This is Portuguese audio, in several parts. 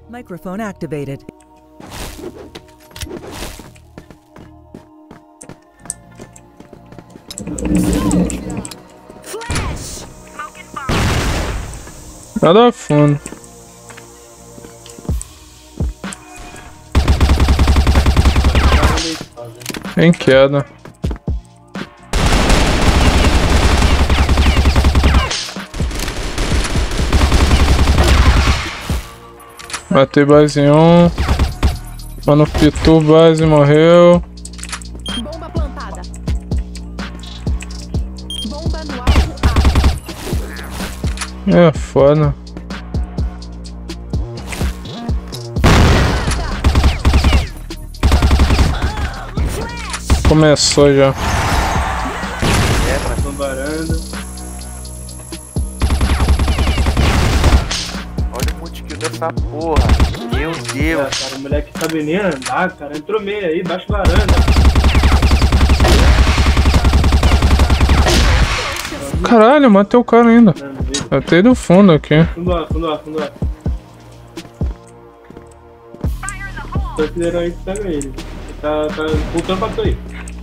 Microphone activated. Flash! Nada fundo. Em queda. Matei base em um. Mano, pitou base, morreu. Bomba plantada. Bomba no alvo A. É foda. Começou já. Passou varanda. Olha o multikill dessa porra. Meu Deus. Cara, o moleque sabe nem andar, cara. Entrou meio aí, baixo varanda. Caralho, matei o cara ainda. Matei do fundo aqui. Fundo A, fundo A, fundo A. Tô acelerando aí que pega ele. Ele tá voltando pra tu aí.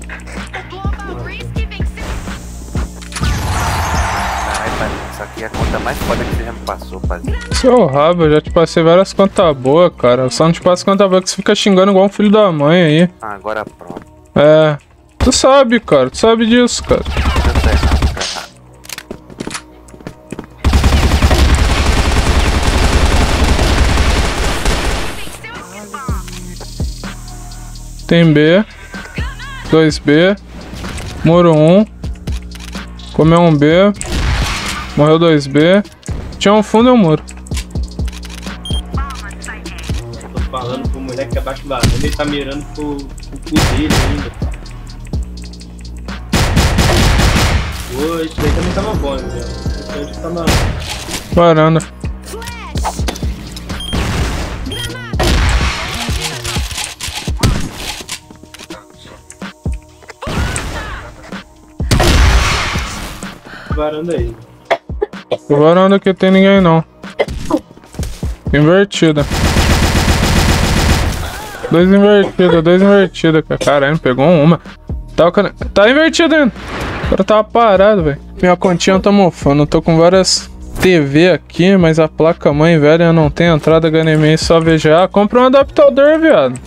Caralho, padrinho, isso aqui é a conta mais foda que você já me passou, padrinho. Seu rabo, eu já te passei várias contas boas, cara. Eu só não te passo conta boa que você fica xingando igual um filho da mãe aí. Ah, agora pronto. É. Tu sabe, cara. Tu sabe disso, cara. Tá errado, tá errado. Tem B. 2B. Muro 1. Comeu um B. Morreu 2B. Tinha um fundo e um muro. Tô falando pro moleque que é baixo varanda, ele tá mirando pro cu dele ainda. Pô, isso daí também tava bom, né? Isso aí tá na... Varanda. varanda aí. Varanda que tem ninguém não. Invertida. Dois invertida, cara. Caralho, pegou uma. Tá invertido ainda. O cara tava parado, velho. Minha continha tá mofando. Eu tô com várias TV aqui, mas a placa mãe velha não tem entrada HDMI, só VGA. Compra um adaptador, viado.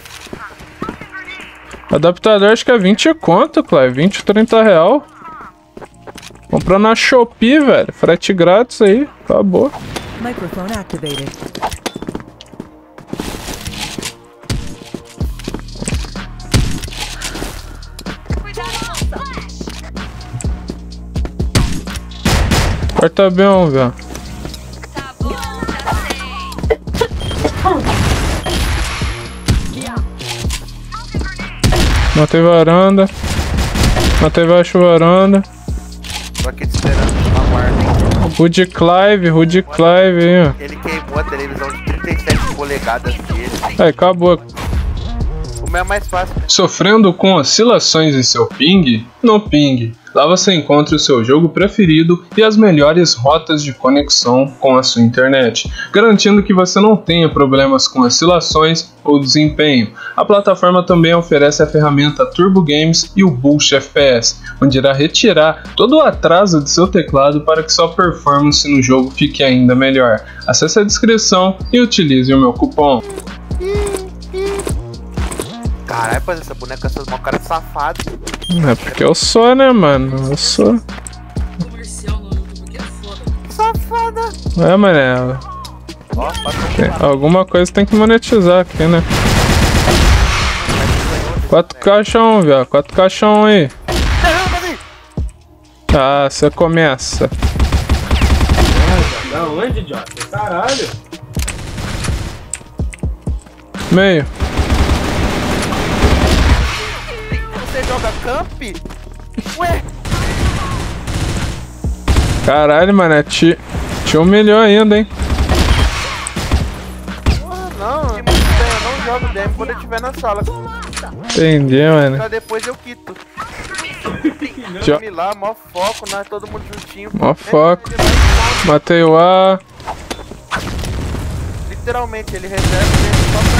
Adaptador acho que é 20 conto, Cleve. 20, 30 real. Comprou na Shopee, velho. Frete grátis aí. Acabou. Microphone activated. Corta bem, velho. Matei varanda. Matei baixo varanda. Tô aqui te esperando uma guarda. Rudy Clive aí, ó. Ele queimou a televisão de 37 polegadas dele. Aí, acabou. O meu é mais fácil. Sofrendo com oscilações em seu ping? No Ping. Lá você encontra o seu jogo preferido e as melhores rotas de conexão com a sua internet, garantindo que você não tenha problemas com oscilações ou desempenho. A plataforma também oferece a ferramenta Turbo Games e o Boost FPS, onde irá retirar todo o atraso de seu teclado para que sua performance no jogo fique ainda melhor. Acesse a descrição e utilize o meu cupom. Caralho, mas essa boneca é uma cara de safado. É porque eu sou, né, mano? Eu sou. Safada. É, mané. Ó, Alguma coisa tem que monetizar aqui, né? 4 caixão, viado. 4 caixão aí. Ah, você começa. Da onde, idiota? Caralho. Meio. Você joga camp? Ué? Caralho, mané. Te humilhou ainda, hein? Porra, não. Eu não jogo DM quando eu estiver na sala. Entendi, mano. Pra depois eu quito. Jo- Vamos lá, mó foco, nós todo mundo juntinho. Mó foco. Matei o A. literalmente, ele reserva ele só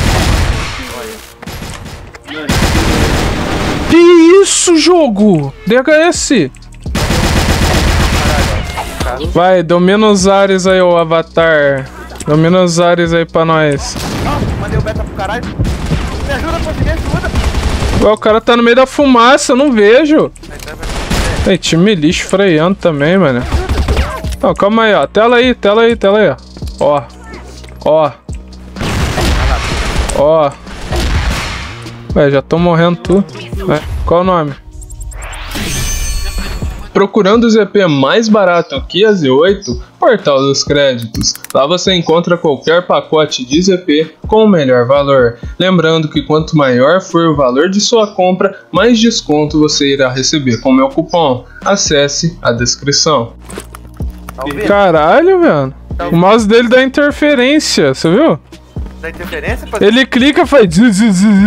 pra ele. Mano, Que isso, jogo? DHS. Vai, domina os ares aí, ô Avatar. Domina os ares aí pra nós. Mandei o beta pro caralho. Me ajuda, pô, me ajuda. Ué, o cara tá no meio da fumaça, eu não vejo. Ei, time lixo freando também, mano. Não, calma aí, ó. Tela aí, ó. Ó. Ó. Ué, já tô morrendo tudo. Qual o nome? Procurando o ZP mais barato que a Z8, Portal dos Créditos. Lá você encontra qualquer pacote de ZP com o melhor valor. Lembrando que quanto maior for o valor de sua compra, mais desconto você irá receber com meu cupom. Acesse a descrição. Tá ouvindo? Caralho, velho. O mouse dele dá interferência, você viu? Dá interferência, pô? Ele clica e faz... do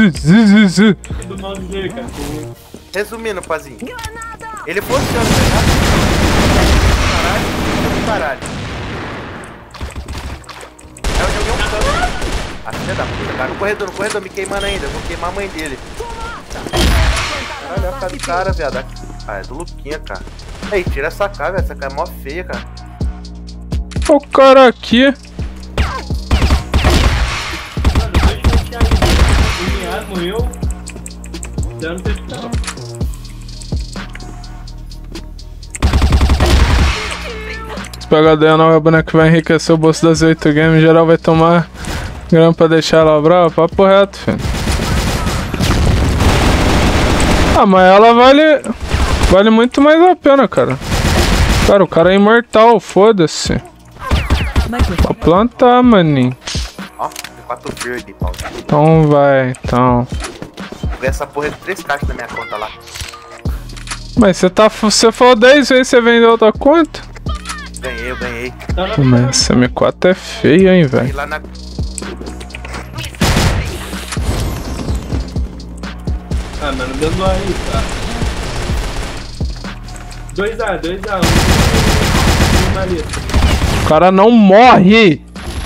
mouse dele, cara. Resumindo, Pazinho. Ele funciona, tá ligado? Caralho. Eu joguei um campo. Ah, filha da puta, cara. No corredor, me queimando ainda. Eu vou queimar a mãe dele. Caralho, olha a cara do cara, viado. Ah, é do Luquinha, cara. Ei, tira essa cara, velho. Essa cara é mó feia, cara. Olha o cara aqui. Mano, dois fechadinhos. O Miado morreu. Dando pessoal. PHD é a nova boneca que vai enriquecer o bolso das 8 games. Em geral vai tomar grana pra deixar ela brava. Papo reto, filho. Ah, mas ela vale muito mais a pena, cara. Cara, o cara é imortal, foda-se. Vou plantar, maninho. Ó, tem 4 verde, Paulo. Então vai, então. Vê essa porra de 3 caixas na minha conta lá. Mas você falou 10 vezes, você vendeu outra conta? Eu ganhei. Mas essa M4 é feia, hein, E velho. lá na... Ah, mano, dando aí, tá? 2A. O cara não morre!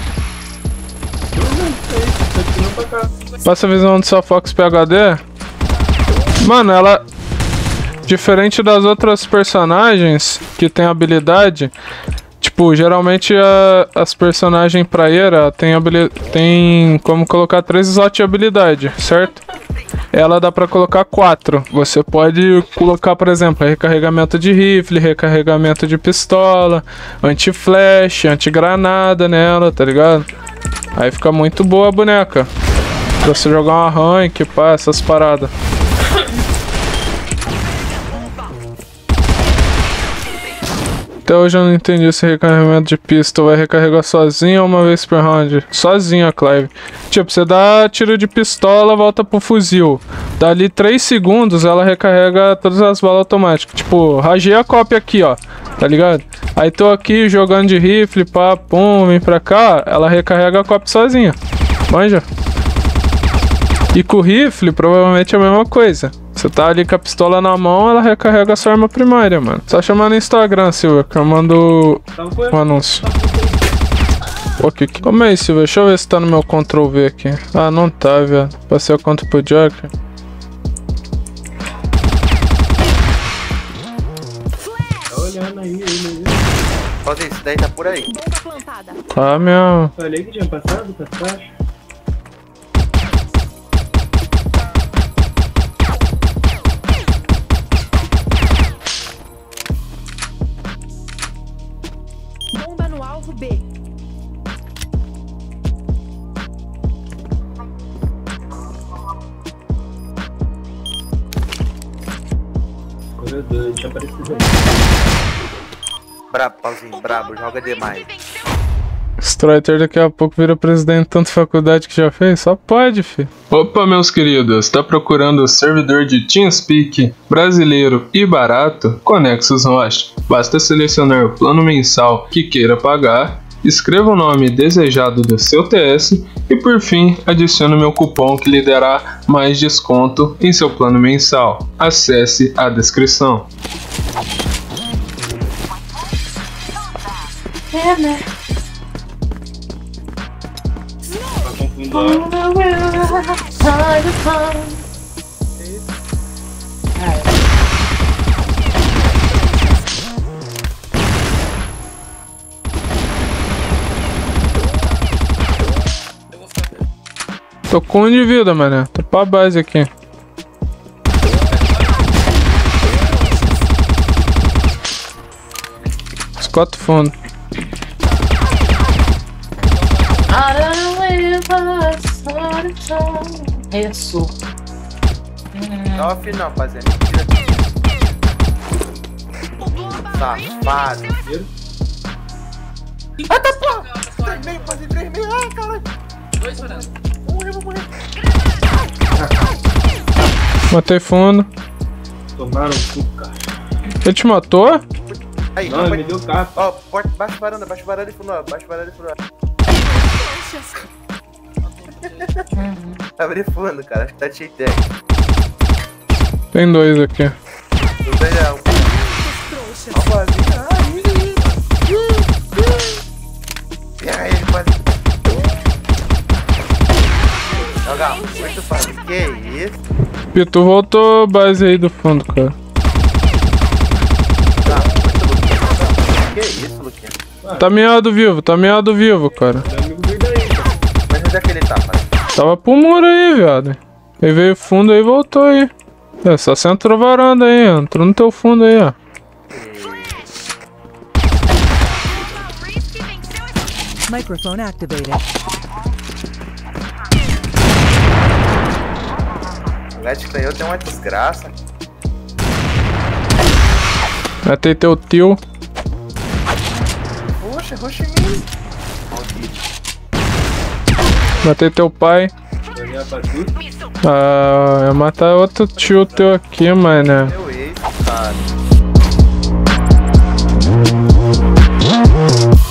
Passa a visão do Sofox PHD. Mano, ela... Diferente das outras personagens que tem habilidade, tipo, geralmente as personagens praieira tem como colocar 3 slots de habilidade, certo? Ela dá pra colocar 4. Você pode colocar, por exemplo, recarregamento de rifle, recarregamento de pistola, anti-flash, anti-granada nela, tá ligado? Aí fica muito boa a boneca. Pra você jogar uma rank, pá, essas paradas. Até hoje eu não entendi se recarregamento de pistol vai recarregar sozinho ou uma vez por round. Sozinho a Clive. Tipo, você dá tiro de pistola, volta pro fuzil. Dali 3 segundos ela recarrega todas as balas automáticas. Tipo, ragei a cópia aqui, ó. Tá ligado? Aí tô aqui jogando de rifle, pá, pum, vem pra cá. Ela recarrega a cópia sozinha. Manja? E com o rifle, provavelmente é a mesma coisa. Você tá ali com a pistola na mão, ela recarrega a sua arma primária, mano. Só chamar no Instagram, Silva, que eu mando um anúncio. Ok, como é isso, Silva? Deixa eu ver se tá no meu Ctrl V aqui. Ah, não tá, velho. Passei a conta pro Joker. Tá olhando aí, Pode isso daí tá por aí. Bomba plantada. Tá mesmo. Falei que tinha passado pra baixo. Bomba no alvo B. Corredor, tinha aparecido. Brabo, Pauzinho, brabo, joga demais. Strider daqui a pouco vira presidente de tanta faculdade que já fez? Só pode, filho. Opa, meus queridos, tá procurando o servidor de TeamSpeak brasileiro e barato? Conexus Rocha. Basta selecionar o plano mensal que queira pagar, escreva o nome desejado do seu TS e por fim adicione meu cupom que lhe dará mais desconto em seu plano mensal. Acesse a descrição. Tô com 1 de vida, mané. Tô pra base aqui. Escota fundo. Isso. Não, off não, rapaziada. Safado. Ah, tá porra! 3,5, quase 3,5. Ai, caralho. 2 Fernando. Vou morrer. Matei fundo. Tomaram o cu, cara. Ele te matou? Aí, Não, ele me deu carro. ó, porta, baixo varanda e fundo, ó. Baixo varanda e fundo, ó. Abri fundo, cara. Acho que tá cheio de tag. Tem 2 aqui. Não tem não. Ó, vazio. Pega ele, quase. Joga muito fácil. Que isso? Pitu voltou base aí do fundo, cara. Que isso, Luquinha? Tá meado vivo, cara. Meu amigo veio daí, cara. Mas onde é que ele tá, pai? Tava pro muro aí, viado. Ele veio fundo aí e voltou aí. É, só você entrou varanda aí, entrou no teu fundo aí, ó. Microphone activated. O Led canhão tem uma desgraça. Matei teu tio. Ruxa em mim. Matei teu pai. Olhar pra tudo. Ah, eu matar outro tio teu aqui, mané. Meu ex, cara.